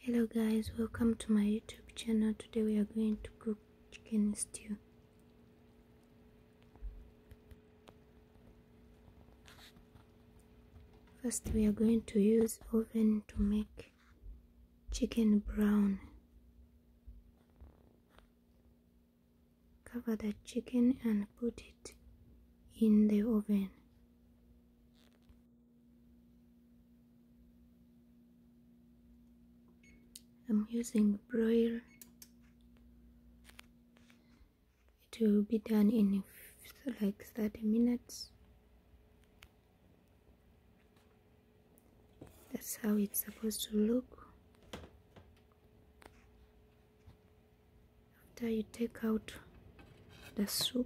Hello guys, welcome to my YouTube channel. Today we are going to cook chicken stew. First we are going to use oven to make chicken brown. Cover the chicken and put it in the oven. I'm using broil. It will be done in like 30 minutes. That's how it's supposed to look. After you take out the soup,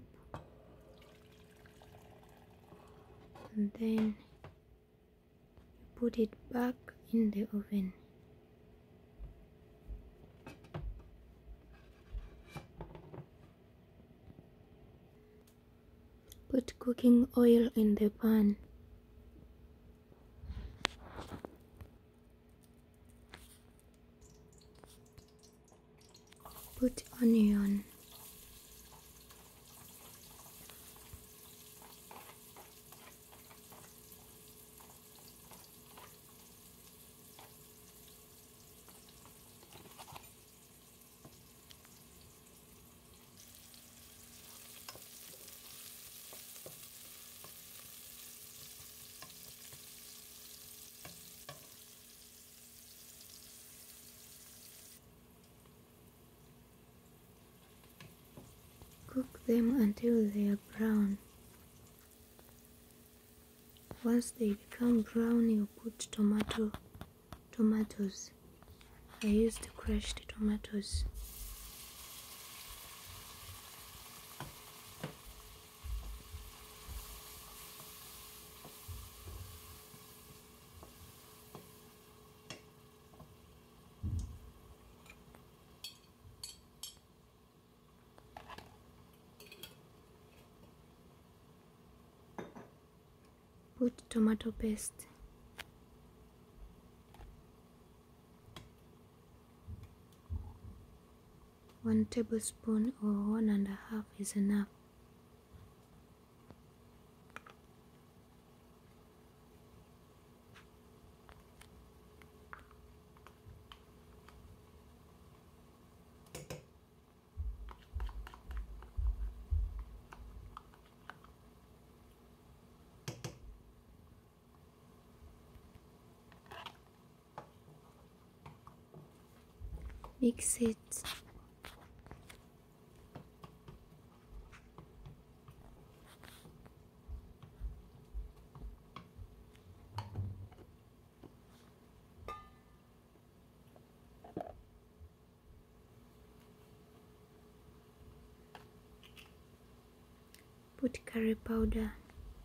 and then you put it back in the oven. Put cooking oil in the pan. Put onion. Cook them until they are brown. Once they become brown, you put tomatoes. I used crushed tomatoes. Put tomato paste. One tablespoon or 1.5 is enough. Mix it. Put curry powder.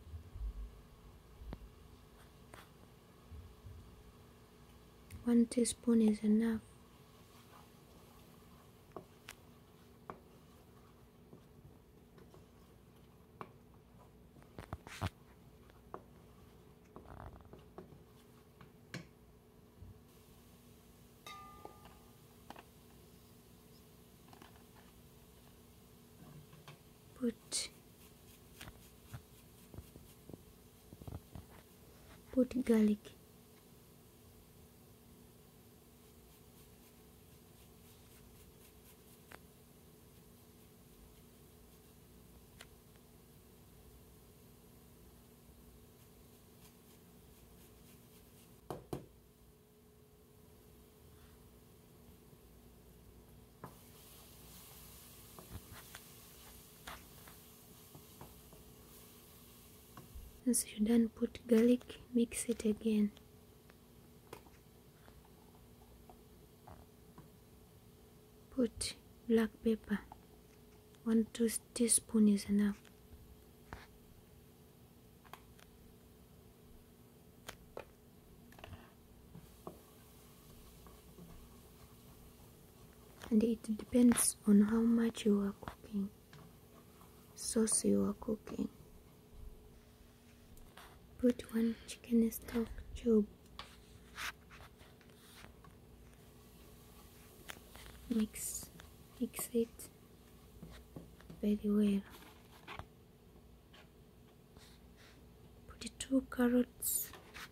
One teaspoon is enough. Put garlic. Once you're done, put garlic, mix it again. Put black pepper. 1 teaspoon is enough. And it depends on how much you are cooking, sauce you are cooking. Put 1 chicken stock cube. mix it very well. Put 2 carrots,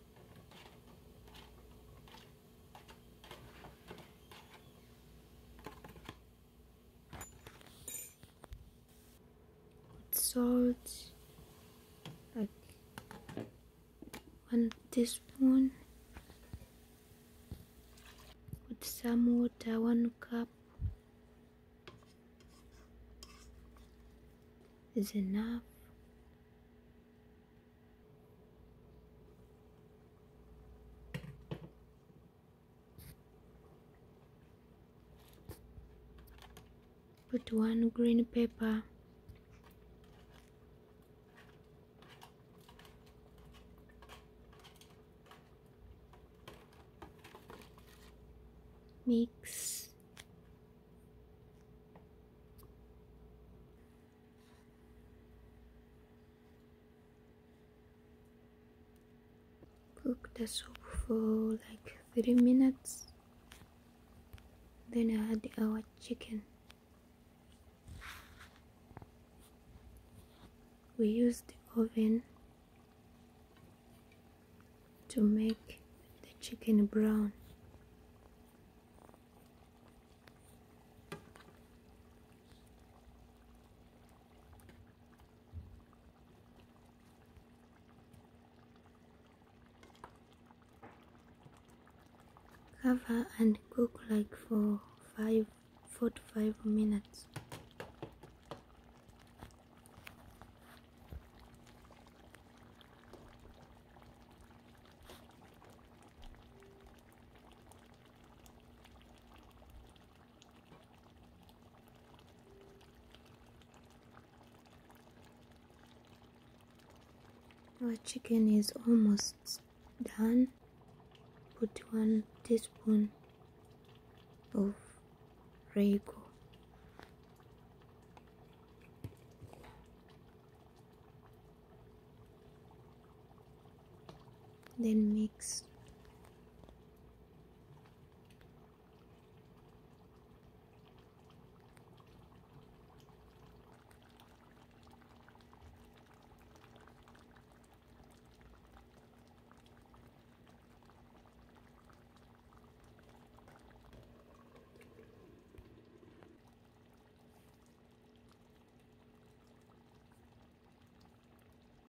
put salt, like 1 teaspoon, put some water, 1 cup is enough. Put 1 green pepper, mix, cook the soup for like 3 minutes, then add our chicken. We use the oven to make the chicken brown. Cover and cook like for 4 to 5 minutes. Our chicken is almost done. Put 1 teaspoon of Royco. Then mix.